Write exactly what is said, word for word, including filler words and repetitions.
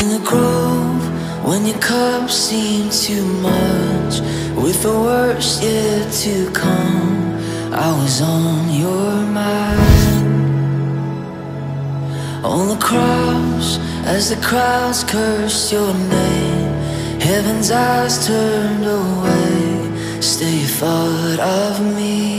the grove, when your cup seemed too much, with the worst yet to come, I was on your mind. On the cross, as the crowds cursed your name, heaven's eyes turned away, still you thought of me.